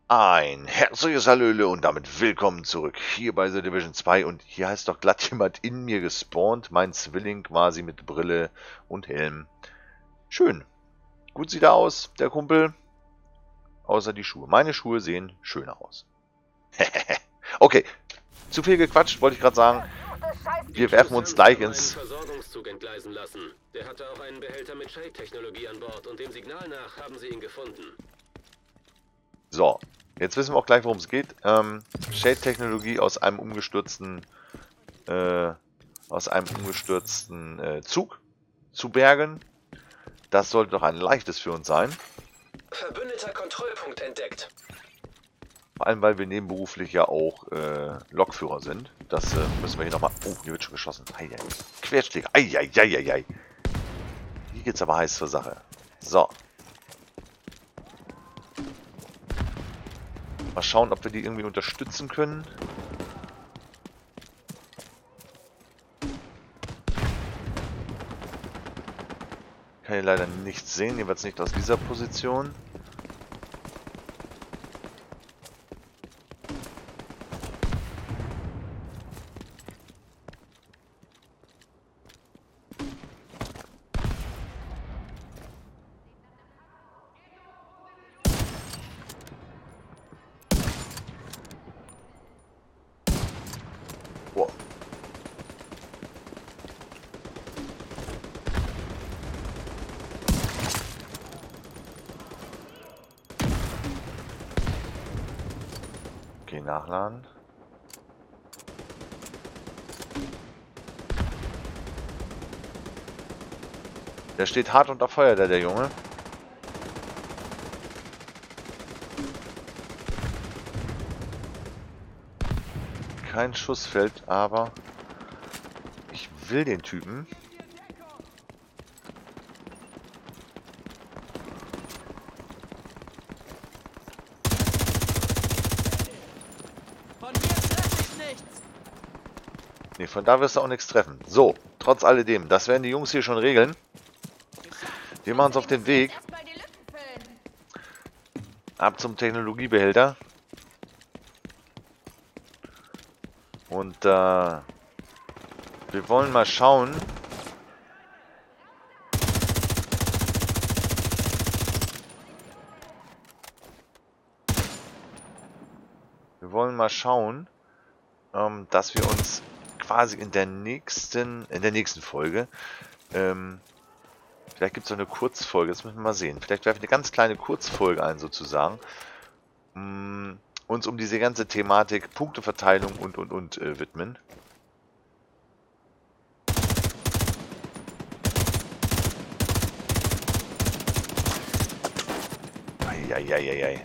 Ein herzliches Hallöle und damit willkommen zurück hier bei The Division 2 und hier heißt doch glatt jemand in mir gespawnt, mein Zwilling quasi mit Brille und Helm. Schön. Gut sieht er aus, der Kumpel. Außer die Schuhe. Meine Schuhe sehen schöner aus. Okay, zu viel gequatscht, wollte ich gerade sagen. Wir werfen uns gleich ins... Versorgungszug entgleisen lassen. Der hatte auch einen Behälter mit Shade-Technologie an Bord und dem Signal nach haben sie ihn gefunden. So, jetzt wissen wir auch gleich, worum es geht. Shade-Technologie aus einem umgestürzten Zug zu bergen. Das sollte doch ein leichtes für uns sein. Verbündeter Kontrollpunkt entdeckt. Vor allem, weil wir nebenberuflich ja auch Lokführer sind. Das müssen wir hier nochmal... Oh, hier wird schon geschossen. Eieiei. Querschläger. Eieieiei. Hier geht's aber heiß zur Sache. So. Mal schauen, ob wir die irgendwie unterstützen können. Kann hier leider nichts sehen, jeweils nicht aus dieser Position. Boah. Okay, nachladen. Der steht hart unter Feuer, der Junge. Kein Schuss fällt, aber ich will den Typen. Von hier treffe ich nichts. Nee, von da wirst du auch nichts treffen. So, trotz alledem, das werden die Jungs hier schon regeln. Wir machen uns auf den Weg. Ab zum Technologiebehälter. Und wir wollen mal schauen. Wir wollen mal schauen, dass wir uns quasi in der nächsten Folge, vielleicht gibt es so eine Kurzfolge, das müssen wir mal sehen. Vielleicht werfen wir eine ganz kleine Kurzfolge ein sozusagen. Uns um diese ganze Thematik Punkteverteilung und widmen. Eieieiei.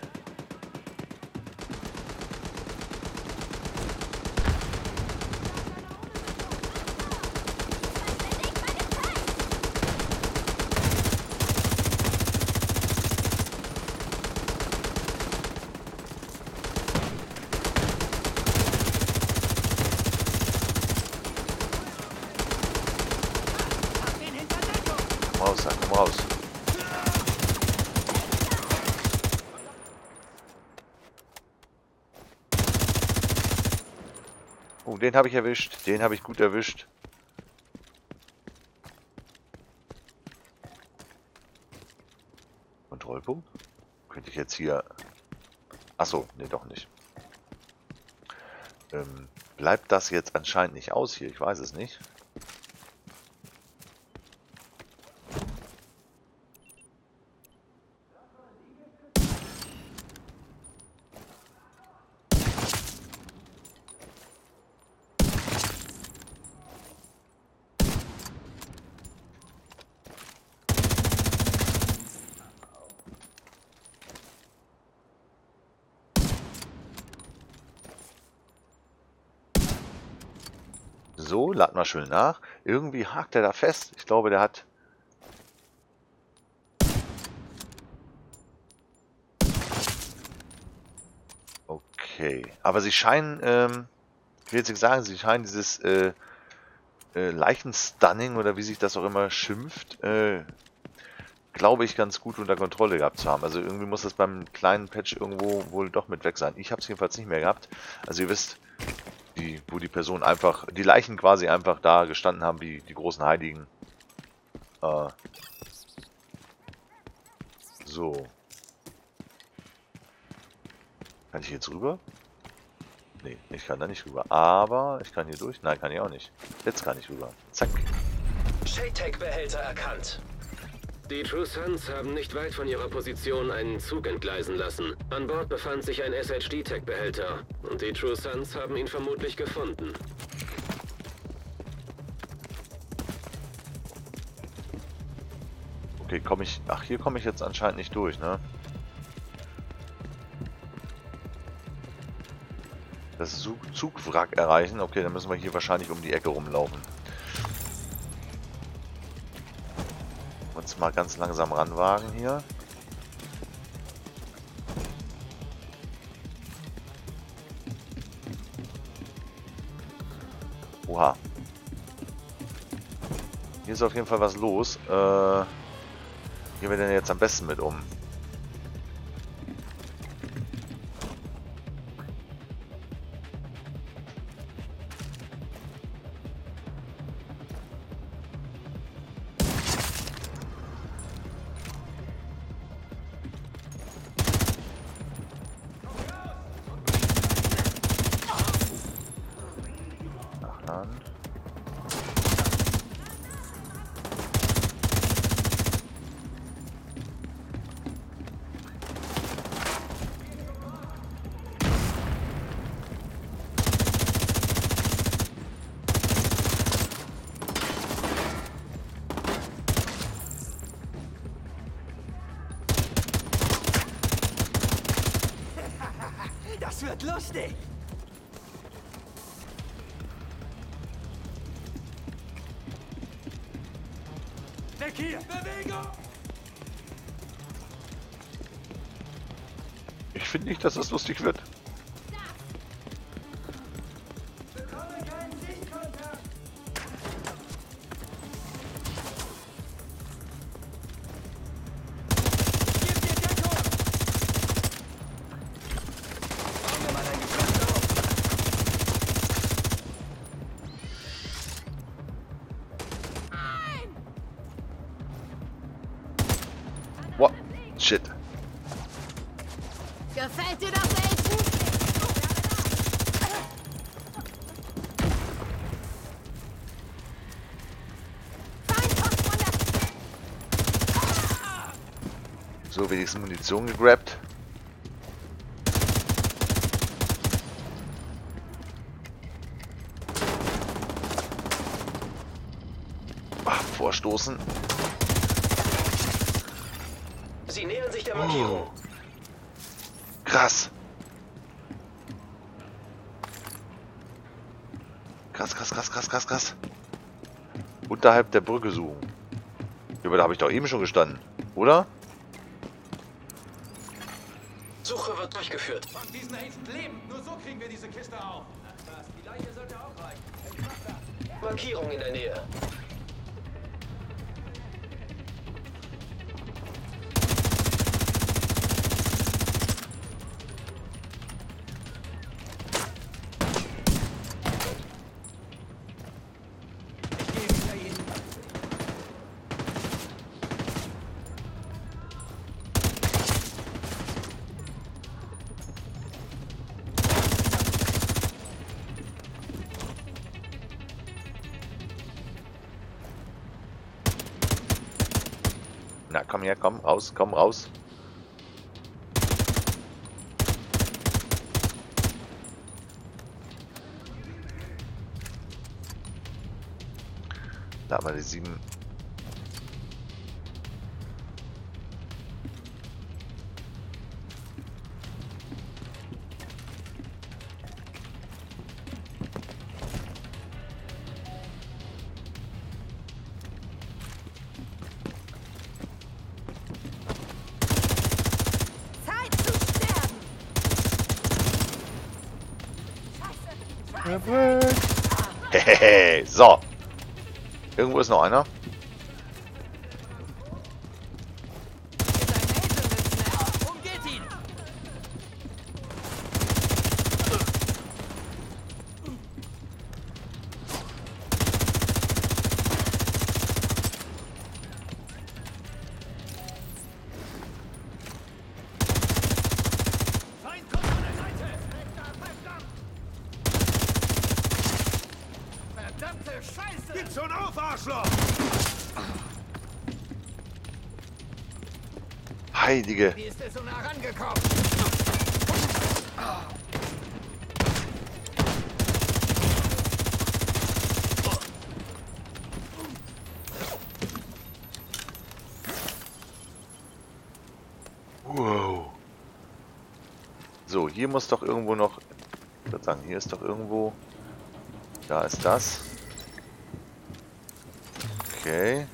Raus, komm raus. Oh, den habe ich erwischt. Den habe ich gut erwischt. Kontrollpunkt? Könnte ich jetzt hier... Achso, nee, doch nicht. Bleibt das jetzt anscheinend nicht aus hier? Ich weiß es nicht. So, lad mal schön nach. Irgendwie hakt er da fest. Ich glaube, der hat... Okay. Aber sie scheinen, ich will jetzt nicht sagen, sie scheinen dieses Leichenstunning oder wie sich das auch immer schimpft, glaube ich, ganz gut unter Kontrolle gehabt zu haben. Also irgendwie muss das beim kleinen Patch irgendwo wohl doch mit weg sein. Ich habe es jedenfalls nicht mehr gehabt. Also ihr wisst, wo die Personen einfach, die Leichen quasi einfach da gestanden haben wie die großen Heiligen. So. Kann ich jetzt rüber? Nee, ich kann da nicht rüber. Aber ich kann hier durch. Nein, kann ich auch nicht. Jetzt kann ich rüber. Zack. Shade-Tech-Behälter erkannt. Die True Sons haben nicht weit von ihrer Position einen Zug entgleisen lassen. An Bord befand sich ein SHD-Tech-Behälter und die True Sons haben ihn vermutlich gefunden. Okay, komme ich... Ach, hier komme ich jetzt anscheinend nicht durch, ne? Das Zugwrack erreichen. Okay, dann müssen wir hier wahrscheinlich um die Ecke rumlaufen. Uns mal ganz langsam ranwagen hier. Oha. Hier ist auf jeden Fall was los. Gehen wir denn jetzt am besten mit um? Nachladen. Das wird lustig! Weg hier! Bewegung! Ich finde nicht, dass das lustig wird. What? Shit. Gefällt dir das, Agent? So, wenigstens Munition gegrabt. Ach, vorstoßen. Sie nähern sich der Markierung. Krass. Krass, krass, krass, krass, krass, krass. Unterhalb der Brücke suchen. Ja, aber da habe ich doch eben schon gestanden, oder? Suche wird durchgeführt. Von diesen Agent leben! Nur so kriegen wir diese Kiste auf! Was? Die Leiche sollte auch reichen. Markierung in der Nähe. Na, komm her, komm raus, komm raus. Da haben wir die 7. Hehehe, so. Irgendwo ist noch einer. Scheiße! Gib schon auf, Arschloch! Heilige. Wie ist der so nah rangekommen? Wow. So, hier muss doch irgendwo noch... Ich würde sagen, hier ist doch irgendwo... Da ist das. Okay.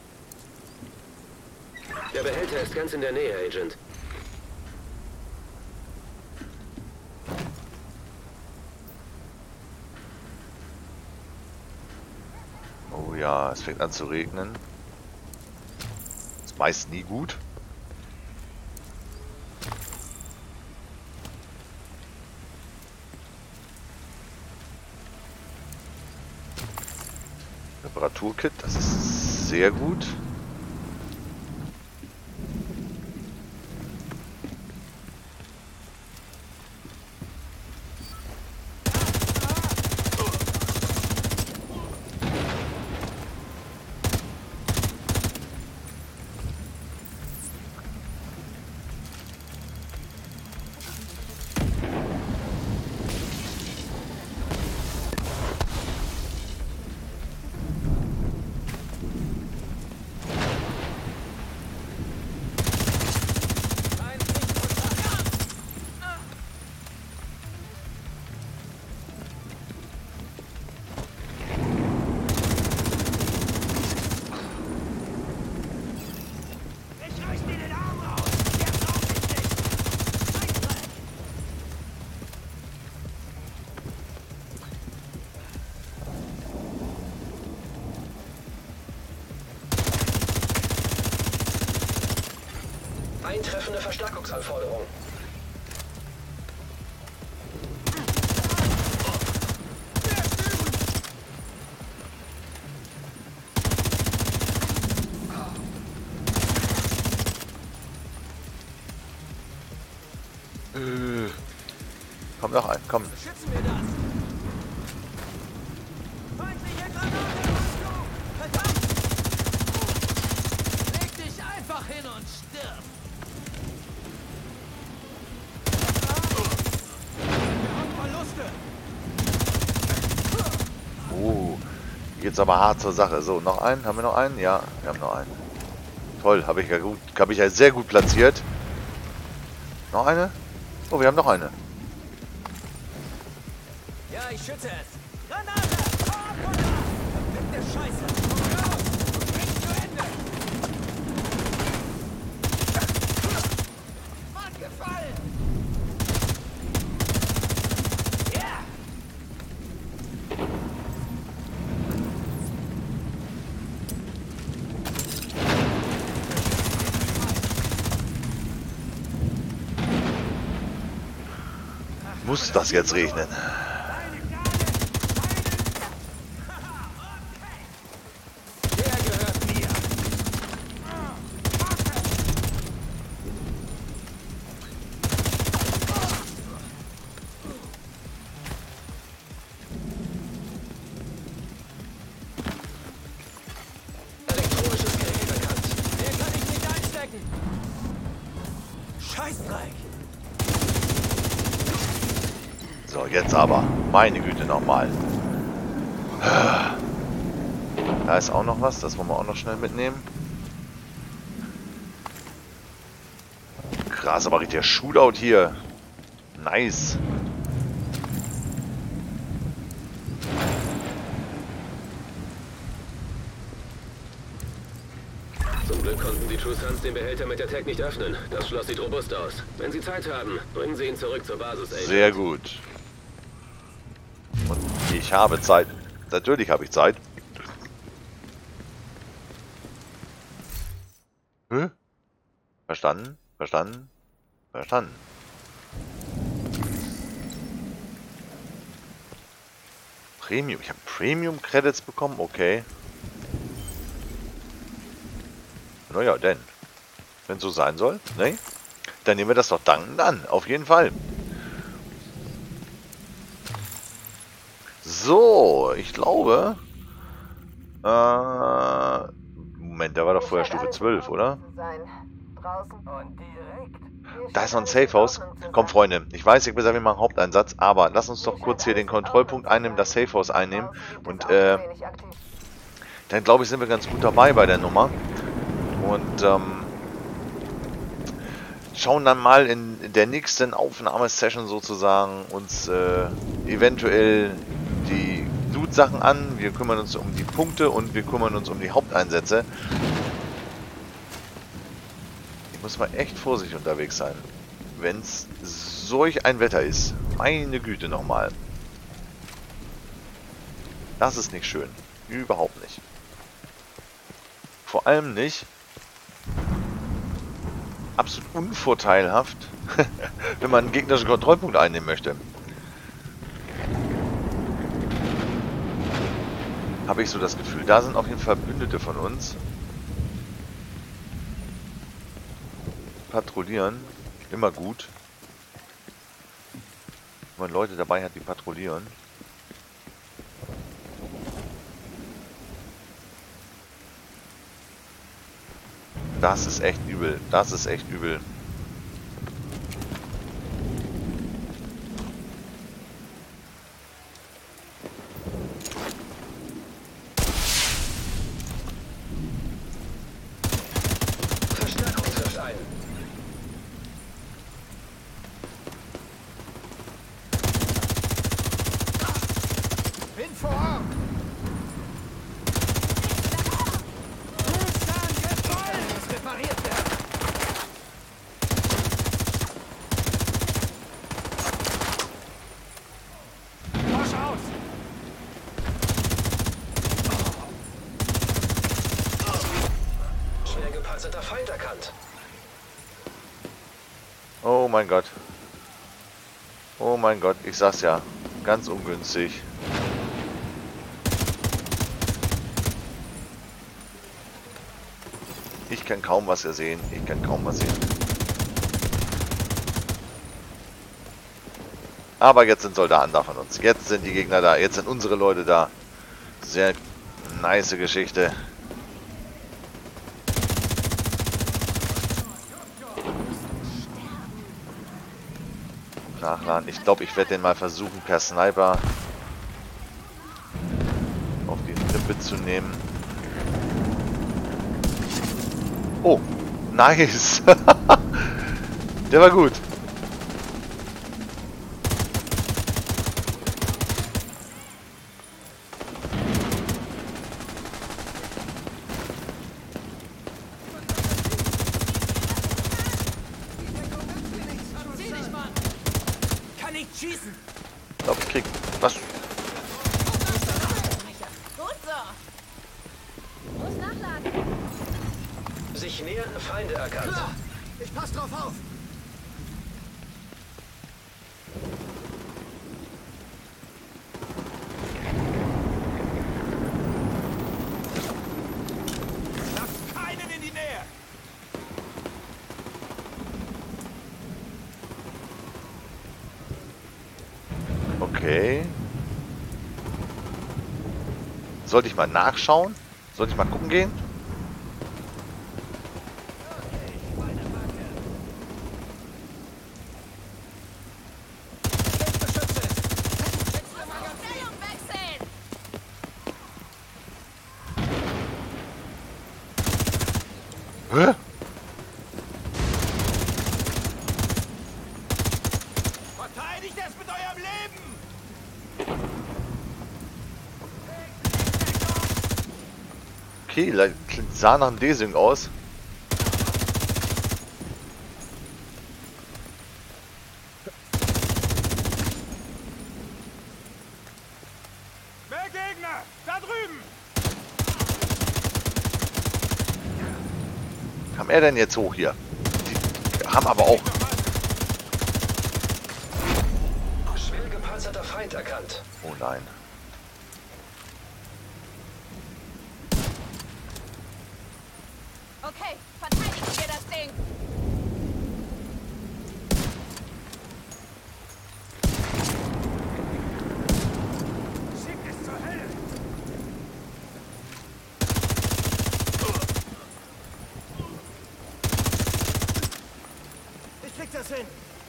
Der Behälter ist ganz in der Nähe, Agent. Oh ja, es fängt an zu regnen. Ist meist nie gut. Reparaturkit, das ist sehr gut. Eintreffende Verstärkungsanforderung. Komm noch ein, komm. Schützen wir das! Feindliche Granate! Verdammt! Leg dich einfach hin und stirb! Wir haben Verluste! Hier geht's aber hart zur Sache. So, noch einen? Haben wir noch einen? Ja, wir haben noch einen. Toll, habe ich ja sehr gut platziert. Noch eine? Oh, wir haben noch eine. Ja, ich schütze es! Granate! Hau ab von da! Verfickte Scheiße! Los! Bring zu Ende! Mann, gefallen! Ja! Muss das jetzt regnen? Der gehört mir! Elektronisches Gerät erkannt. Den kann ich nicht einstecken! Scheißdreck! So, jetzt aber. Meine Güte nochmal. Da ist auch noch was. Das wollen wir auch noch schnell mitnehmen. Krass, aber richtiger Shootout hier. Nice. Zum Glück konnten die True Sons den Behälter mit der Tech nicht öffnen. Das Schloss sieht robust aus. Wenn Sie Zeit haben, bringen Sie ihn zurück zur Basis, Agent. Sehr gut. Und ich habe Zeit. Natürlich habe ich Zeit. Hä? Verstanden? Verstanden? Verstanden. Premium. Ich habe Premium Credits bekommen. Okay. Naja, denn. Wenn so sein soll, ne? Dann nehmen wir das doch dankend an. Auf jeden Fall. So, ich glaube, Moment, da war doch vorher Stufe 12, oder? Da ist noch ein Safehouse. Komm, Freunde, ich weiß, ich bin mal Haupteinsatz, aber lass uns doch kurz hier den Kontrollpunkt einnehmen, das Safehouse einnehmen. Und dann glaube ich, sind wir ganz gut dabei bei der Nummer. Und schauen dann mal in der nächsten Aufnahmesession sozusagen uns eventuell die Loot-Sachen an. Wir kümmern uns um die Punkte und wir kümmern uns um die Haupteinsätze. Ich muss mal echt vorsichtig unterwegs sein, wenn es solch ein Wetter ist. Meine Güte nochmal. Das ist nicht schön. Überhaupt nicht. Vor allem nicht absolut unvorteilhaft, wenn man einen gegnerischen Kontrollpunkt einnehmen möchte. Habe ich so das Gefühl. Da sind auf jeden Fall Verbündete von uns. Patrouillieren. Immer gut. Wenn man Leute dabei hat, die patrouillieren. Das ist echt übel. Das ist echt übel. Verstärkung trifft ein. Bin vor Ort! Tucson gefallen! Muss repariert werden! Wasch aus! Schwer gepanzerter Feind erkannt. Oh mein Gott. Oh mein Gott, ich sag's ja. Ganz ungünstig. Ich kann kaum was sehen. Ich kann kaum was sehen. Aber jetzt sind Soldaten da von uns. Jetzt sind die Gegner da. Jetzt sind unsere Leute da. Sehr nice Geschichte. Nachladen. Ich glaube, ich werde den mal versuchen, per Sniper auf die Rippe zu nehmen. Oh, nice. Der war gut. Zieh dich, Mann! Kann nicht schießen! Ich glaube, ich krieg was. Gut so. Muss nachladen. Sich nähernde Feinde erkannt. Klar! Ich pass drauf auf! Lass keinen in die Nähe! Okay. Sollte ich mal nachschauen? Sollte ich mal gucken gehen? Stellung wechseln. Hä? Verteidigt es mit eurem Leben! Okay, sah nach einem Desync aus. Mehr Gegner! Da drüben! Kam er denn jetzt hoch hier? Die haben aber auch... Schwer gepanzerter Feind erkannt. Oh nein. Okay, verteidigen wir das Ding. Schick es zur Hölle! 14!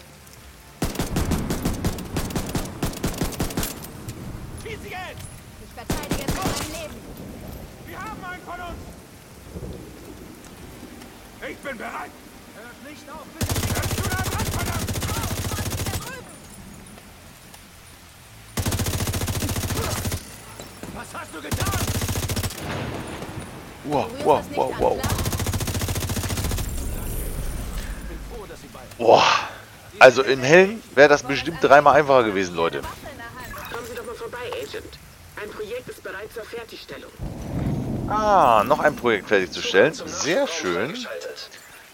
Schieß jetzt! Ich verteidige jetzt mein Leben. Wir haben einen von uns! Ich bin bereit! Hört nicht auf, bitte! Hörst du da dran, verdammt! Was hast du getan? Wow, Du rührst wow, das nicht wow, an, wow. klar? Ich bin froh, dass Sie beide... Boah. Also in Hellen wäre das bestimmt dreimal einfacher gewesen, Leute. Waffe in der Hand. Kommen Sie doch mal vorbei, Agent. Ein Projekt ist bereit zur Fertigstellung. Ah, noch ein Projekt fertigzustellen. Zum Sehr Nachschub schön. freigeschaltet.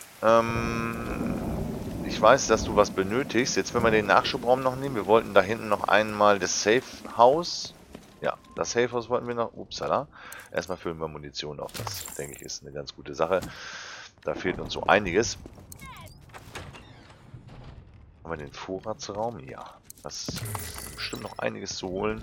Ich weiß, dass du was benötigst. Jetzt wenn wir den Nachschubraum noch nehmen. Wir wollten da hinten noch einmal das Safe House. Ja, das Safe House wollten wir noch. Upsala. Erstmal füllen wir Munition auf. Das, denke ich, ist eine ganz gute Sache. Da fehlt uns so einiges. Haben wir den Vorratsraum? Ja. Das ist bestimmt noch einiges zu holen.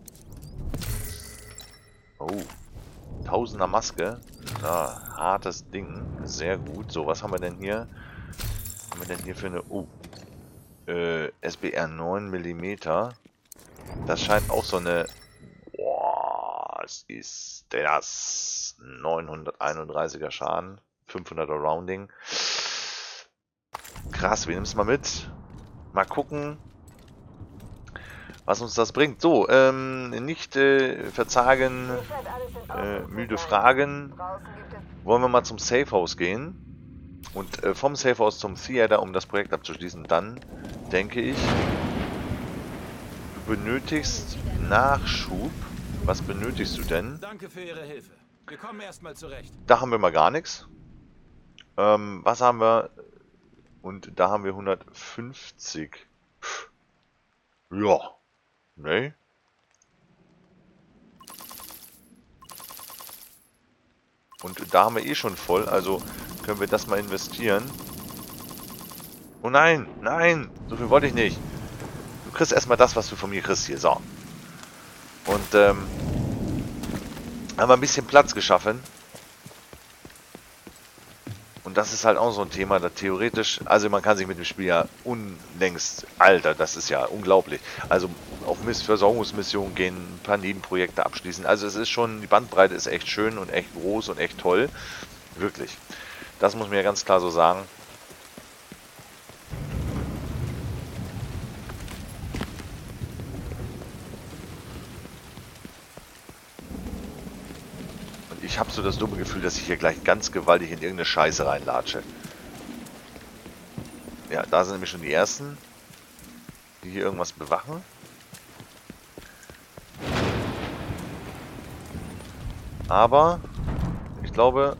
Oh. Tausender Maske. Ja, hartes Ding. Sehr gut. So, was haben wir denn hier? Was haben wir denn hier für eine... Oh. SBR 9 mm. Das scheint auch so eine... Boah, was ist das? 931er Schaden. 500er Rounding. Krass, wir nehmen es mal mit. Mal gucken, was uns das bringt. So, nicht verzagen, müde Fragen. Wollen wir mal zum Safe House gehen. Und vom Safe House zum Theater, um das Projekt abzuschließen. Dann denke ich, du benötigst Nachschub. Was benötigst du denn? Danke für Ihre Hilfe. Wir kommen erstmal zurecht. Da haben wir mal gar nichts. Was haben wir? Und da haben wir 150. Ja. Ne? Und da haben wir eh schon voll, also können wir das mal investieren. Oh nein, nein, so viel wollte ich nicht. Du kriegst erstmal das, was du von mir kriegst hier, so. Und haben wir ein bisschen Platz geschaffen. Und das ist halt auch so ein Thema, da theoretisch, also man kann sich mit dem Spiel ja unlängst, Alter, das ist ja unglaublich. Also auf Versorgungsmissionen gehen, ein paar Nebenprojekte abschließen. Also es ist schon, die Bandbreite ist echt schön und echt groß und echt toll. Wirklich. Das muss man ja ganz klar so sagen. Ich habe so das dumme Gefühl, dass ich hier gleich ganz gewaltig in irgendeine Scheiße reinlatsche. Ja, da sind nämlich schon die ersten, die hier irgendwas bewachen. Aber ich glaube...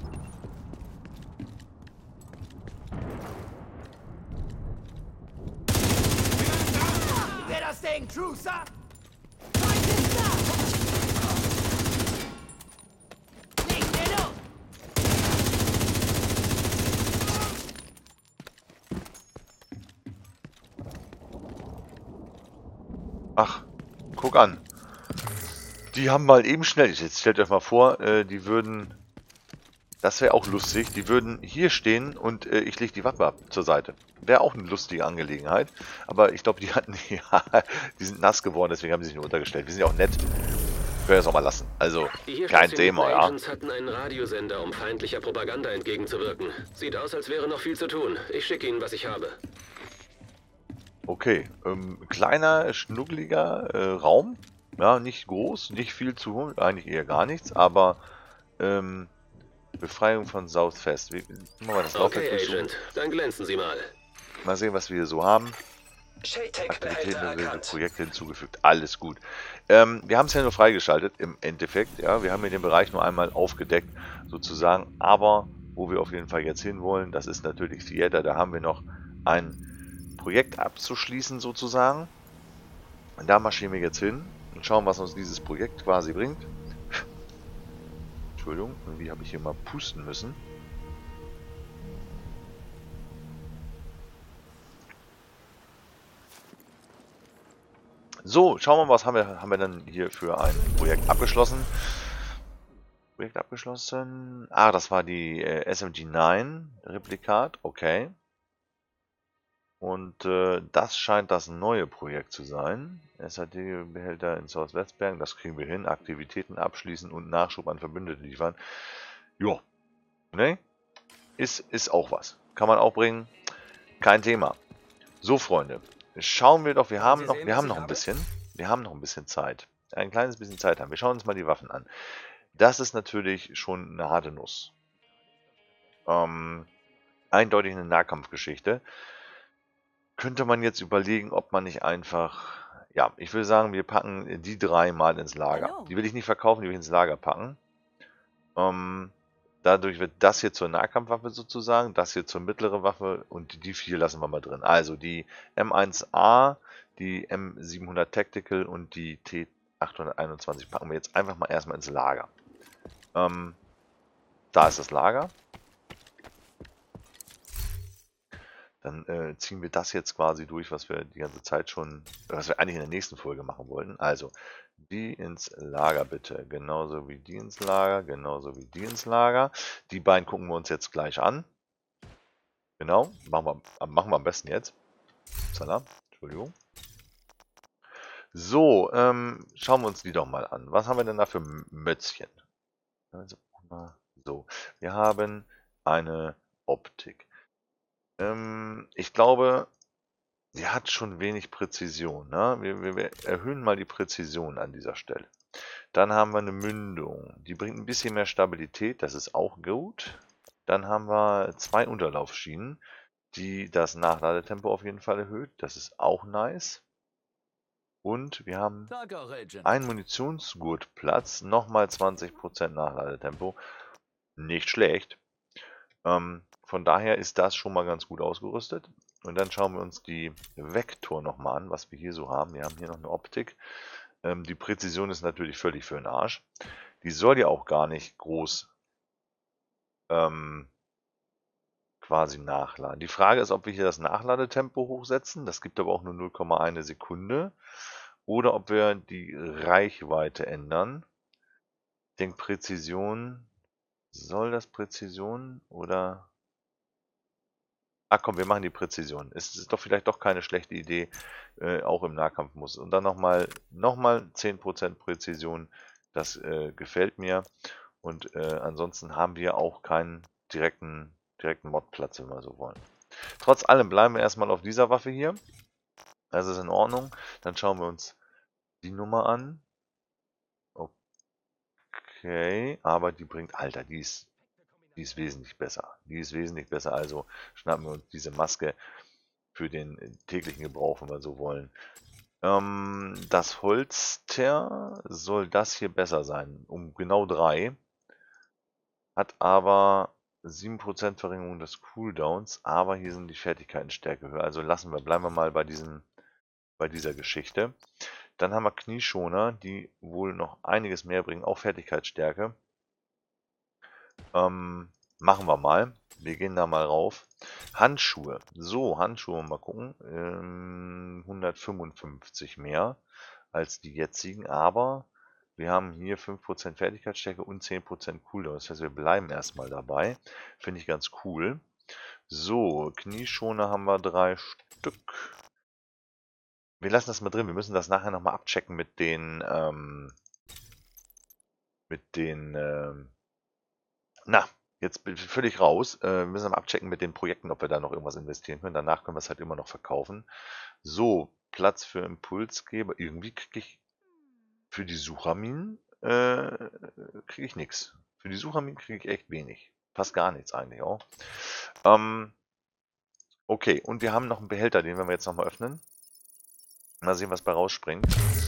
Wer das Ding, Trucer? Ach, guck an. Die haben mal eben schnell, jetzt stellt euch mal vor, die würden, das wäre auch lustig, die würden hier stehen und ich lege die Waffe ab zur Seite. Wäre auch eine lustige Angelegenheit. Aber ich glaube, die hatten, ja, die sind nass geworden, deswegen haben sie sich nur untergestellt. Wir sind ja auch nett. Können wir das auch mal lassen. Also, Die hier kein stationierten Thema, ja. Agents hatten einen Radiosender, um feindlicher Propaganda entgegenzuwirken. Sieht aus, als wäre noch viel zu tun. Ich schicke Ihnen, was ich habe. Okay, kleiner, schnuckeliger Raum. Ja, nicht groß, nicht viel zu holen, eigentlich eher gar nichts, aber Befreiung von Southwest. Wie machen wir das Okay, Laufwerk Agent, dann glänzen Sie mal. Mal sehen, was wir hier so haben. JTAG-Behälter Aktivitäten, erkannt. Projekte hinzugefügt. Alles gut. Wir haben es ja nur freigeschaltet im Endeffekt. Ja, wir haben hier den Bereich nur einmal aufgedeckt sozusagen. Aber wo wir auf jeden Fall jetzt hinwollen, das ist natürlich Theater. Da haben wir noch ein Projekt abzuschließen sozusagen. Und da marschieren wir jetzt hin und schauen, was uns dieses Projekt quasi bringt. Entschuldigung, irgendwie habe ich hier mal pusten müssen. So, schauen wir mal, was haben wir dann hier für ein Projekt abgeschlossen. Projekt abgeschlossen. Ah, das war die SMG-9 Replikat. Okay. Und das scheint das neue Projekt zu sein. SAD-Behälter in Southwestbergen, das kriegen wir hin. Aktivitäten abschließen und Nachschub an Verbündete liefern. Jo, ne? Ist auch was. Kann man auch bringen. Kein Thema. So, Freunde. Schauen wir doch, wir haben noch ein bisschen. Wir haben noch ein bisschen Zeit. Ein kleines bisschen Zeit haben. Wir schauen uns mal die Waffen an. Das ist natürlich schon eine harte Nuss. Eindeutig eine Nahkampfgeschichte. Könnte man jetzt überlegen, ob man nicht einfach... Ja, ich würde sagen, wir packen die 3 mal ins Lager. Hallo. Die will ich nicht verkaufen, die will ich ins Lager packen. Dadurch wird das hier zur Nahkampfwaffe sozusagen, das hier zur mittleren Waffe und die 4 lassen wir mal drin. Also die M1A, die M700 Tactical und die T821 packen wir jetzt einfach mal erstmal ins Lager. Da ist das Lager. Dann ziehen wir das jetzt quasi durch, was wir die ganze Zeit schon, was wir eigentlich in der nächsten Folge machen wollten. Also, die ins Lager bitte. Genauso wie die ins Lager, genauso wie die ins Lager. Die beiden gucken wir uns jetzt gleich an. Genau, machen wir am besten jetzt. Salam, Entschuldigung. So, schauen wir uns die doch mal an. Was haben wir denn da für Mötzchen? Also, so, wir haben eine Optik. Ich glaube, sie hat schon wenig Präzision. Ne? Wir erhöhen mal die Präzision an dieser Stelle. Dann haben wir eine Mündung. Die bringt ein bisschen mehr Stabilität. Das ist auch gut. Dann haben wir 2 Unterlaufschienen, die das Nachladetempo auf jeden Fall erhöht. Das ist auch nice. Und wir haben Danke auch, Agent. einen Munitionsgurtplatz. Nochmal 20% Nachladetempo. Nicht schlecht. Von daher ist das schon mal ganz gut ausgerüstet. Und dann schauen wir uns die Vektor nochmal an, was wir hier so haben. Wir haben hier noch eine Optik. Die Präzision ist natürlich völlig für den Arsch. Die soll ja auch gar nicht groß quasi nachladen. Die Frage ist, ob wir hier das Nachladetempo hochsetzen. Das gibt aber auch nur 0,1 Sekunde. Oder ob wir die Reichweite ändern. Ich denke, Präzision... Soll das Präzision oder... Ach komm, wir machen die Präzision. Es ist doch vielleicht doch keine schlechte Idee, auch im Nahkampfmodus. Und dann nochmal 10% Präzision. Das gefällt mir. Und ansonsten haben wir auch keinen direkten Modplatz, wenn wir so wollen. Trotz allem bleiben wir erstmal auf dieser Waffe hier. Das ist in Ordnung. Dann schauen wir uns die Nummer an. Okay, aber die bringt... Alter, die ist wesentlich besser. Die ist wesentlich besser, also schnappen wir uns diese Maske für den täglichen Gebrauch, wenn wir so wollen. Das Holster soll das hier besser sein, um genau 3. Hat aber 7% Verringerung des Cooldowns, aber hier sind die Fertigkeitenstärke höher. Also bleiben wir mal bei dieser Geschichte. Dann haben wir Knieschoner, die wohl noch einiges mehr bringen, auch Fertigkeitsstärke. Machen wir mal. Wir gehen da mal rauf. Handschuhe. So, Handschuhe mal gucken. 155 mehr als die jetzigen, aber wir haben hier 5% Fertigkeitsstärke und 10% Cooldown. Das heißt, wir bleiben erstmal dabei. Finde ich ganz cool. So, Knieschoner haben wir 3 Stück. Wir lassen das mal drin. Wir müssen das nachher nochmal abchecken mit den na, jetzt bin ich völlig raus. Wir müssen mal abchecken mit den Projekten, ob wir da noch irgendwas investieren können. Danach können wir es halt immer noch verkaufen. So, Platz für Impulsgeber. Irgendwie kriege ich für die Suchaminen kriege ich nichts. Für die Suchaminen kriege ich echt wenig. Fast gar nichts eigentlich auch. Okay, und wir haben noch einen Behälter, den werden wir jetzt nochmal öffnen. Mal sehen, was bei rausspringt.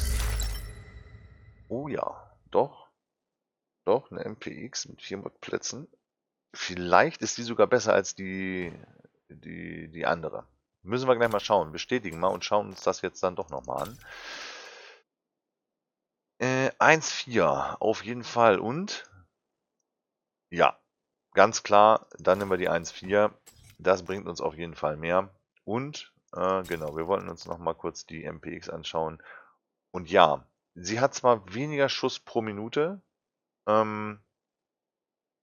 Oh ja, doch. Doch, eine MPX mit 4 Modplätzen. Vielleicht ist die sogar besser als die andere. Müssen wir gleich mal schauen. Bestätigen mal und schauen uns das jetzt dann doch nochmal an. 1,4 auf jeden Fall. Und ja, ganz klar, dann nehmen wir die 1,4. Das bringt uns auf jeden Fall mehr. Und genau, wir wollten uns nochmal kurz die MPX anschauen. Und ja, sie hat zwar weniger Schuss pro Minute, um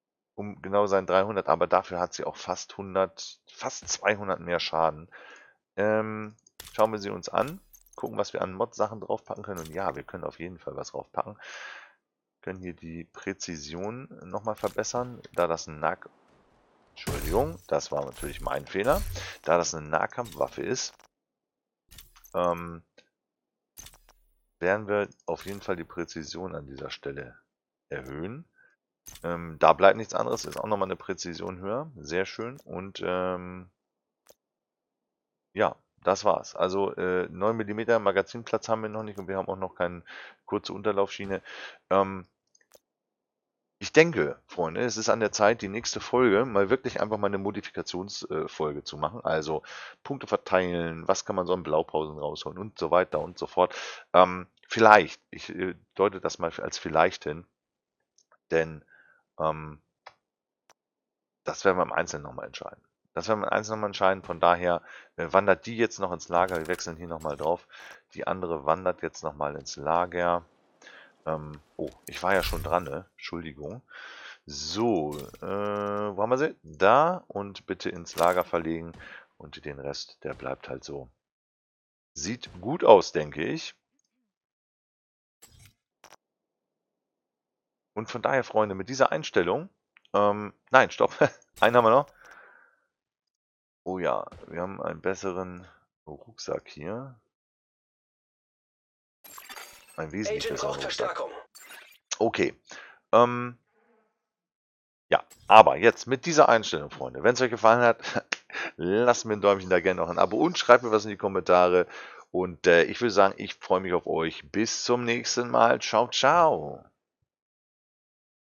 genau sein 300, aber dafür hat sie auch fast 200 mehr Schaden. Schauen wir sie uns an. Gucken, was wir an Mod-Sachen draufpacken können. Und ja, wir können auf jeden Fall was draufpacken. Können hier die Präzision nochmal verbessern, da das ein Entschuldigung, das war natürlich mein Fehler. Da das eine Nahkampfwaffe ist, werden wir auf jeden Fall die Präzision an dieser Stelle erhöhen. Da bleibt nichts anderes, ist auch nochmal eine Präzision höher. Sehr schön. Und ja, das war's. Also 9 mm Magazinplatz haben wir noch nicht und wir haben auch noch keine kurze Unterlaufschiene. Ich denke, Freunde, es ist an der Zeit, die nächste Folge mal wirklich einfach mal eine Modifikationsfolge zu machen. Also Punkte verteilen, was kann man so an Blaupausen rausholen und so weiter und so fort. Vielleicht, ich deute das mal als vielleicht hin, denn das werden wir im Einzelnen nochmal entscheiden. Von daher wandert die jetzt noch ins Lager. Wir wechseln hier nochmal drauf. Die andere wandert jetzt nochmal ins Lager. Oh, ich war ja schon dran, ne? Entschuldigung. So, wo haben wir sie? Da und bitte ins Lager verlegen. Und den Rest, der bleibt halt so. Sieht gut aus, denke ich. Und von daher, Freunde, mit dieser Einstellung... nein, stopp. Einen haben wir noch. Oh ja, wir haben einen besseren Rucksack hier. Ein wesentlich Agent besserer braucht Rucksack. Verstärkung. Okay. Ja, aber jetzt mit dieser Einstellung, Freunde, wenn es euch gefallen hat, lasst mir ein Däumchen da, gerne noch ein Abo und schreibt mir was in die Kommentare. Und ich würde sagen, ich freue mich auf euch. Bis zum nächsten Mal. Ciao, ciao.